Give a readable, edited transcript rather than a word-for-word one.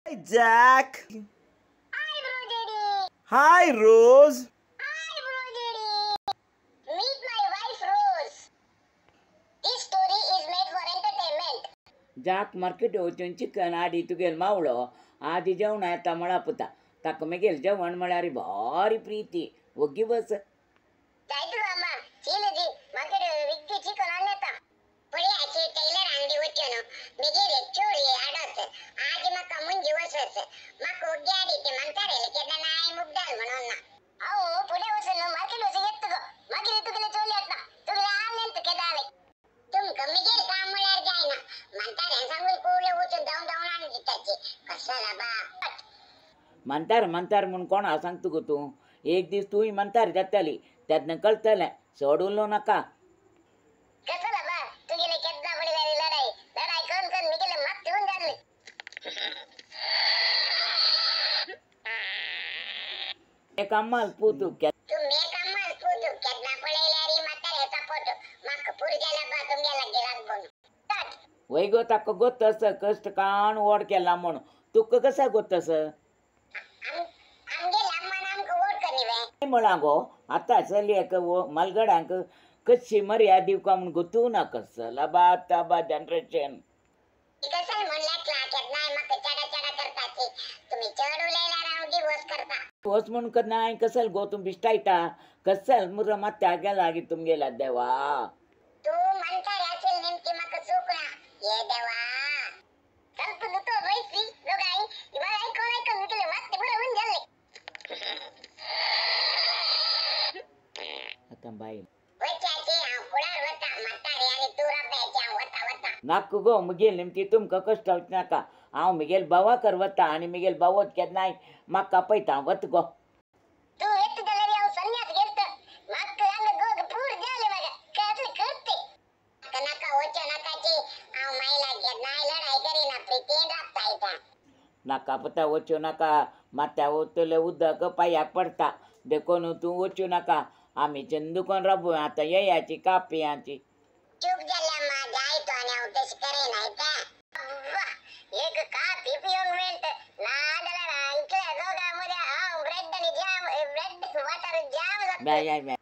Hi, Jack. Hi, brojd. Hi, Rose. Hi, brojd. Meet my wife, Rose. This story is made for entertainment. जाक market वचून chicken आदी तुगेल मावळो आदी जेवण येता म्हणा पुता ताका मगेल जेवण म्हळ्यार भारी प्रीती ओगी बस जायतु अम्मा चीलदी मार्केट विग्गी चिकन आणता पळी आची टेलर अंगडी वचनो मिगेले चोळी आडस आज मका मुंजी वसस मका ओगी आडी ते म्हणतारे केदा नाय मुग्दाल म्हणून ना अहो पुढे वसन मार्केट वस येत गो मागे तुगले चोळी येत ना तुगले आलेंत केदाले तुमका मिगेल काम म्हळ्यार जायना म्हणतारे सांगून कोले वचून जाऊन जाऊन आणी दिताची कशाला बा म्हणतार म्हणून कोणा सांगतो गो तू एक दीस तूय म्हणतार जाताली त्यातनं कळतलें सोडूलो नाका कशाला बा तुगेले केदा बडी जाली लढाई करून मिगेले मात ठेवून जाले एक अम्माल पूतू तुम्ही कमाल पुटू केदा पळेल्यारी म्हातारे सपोर्ट माक पुरजेला बा तुमगेला गिराक बनू स्टार्ट वय गो ताका गोतस कष्ट काण ओड केला म्हण तुका कसा गोतस आमगे लम्मा नामक वोट करनिवे म्हणा गो आतां चलयेक मलगड्यांक कशी मर्यादा दिवका म्हण गोतू ना कसला बा ताबा जनरेशन कसल म्हणल्यात लाकेत नाही मक चढा चढा करताची तुम्ही चढ उलेला राव दिवस करता होस म्हणून का नाही कसल गो तुम बिष्टायता कसल मुर्र मात्या गेला गी तुमगेला देवा तू म्हणता असेल नेमकी मक चुकला ये देवा कल्प दुतो बैसी लोगाई इबाई कोणाई कमी केले वाटते बरं होऊन झाले आता बाई वचाचे हा कुळार होता म्हातारे आणि तू रब्याच्या होता नाक गो मुगेल नेमकी तुमका कष्ट होत नाका हांव मिगेल बावा कर वता आणि मिगेल बावत केद नाही म्हाका पयता वत गो तू येत दलरी हांव संन्यास घेत म्हाका अंग गोग पूर जाले मग कसले करते नका वचो नकाची हांव मायला घेत नाही लढाई करीना प्रीतीन राबता येता नाका पता वचू नाका मात्या वतले उदक पायाक पडता देखून तू वचू नाका आमी चंदुकोन राबू आता येयाची कापयाची चूक झाल्या मा जायतो आणि हांव तशी करे नाही का एक कापी पिऊन मिळत नादला इथल्या दोघांमध्ये हांव ब्रेड आणि jam bread water jam bye bye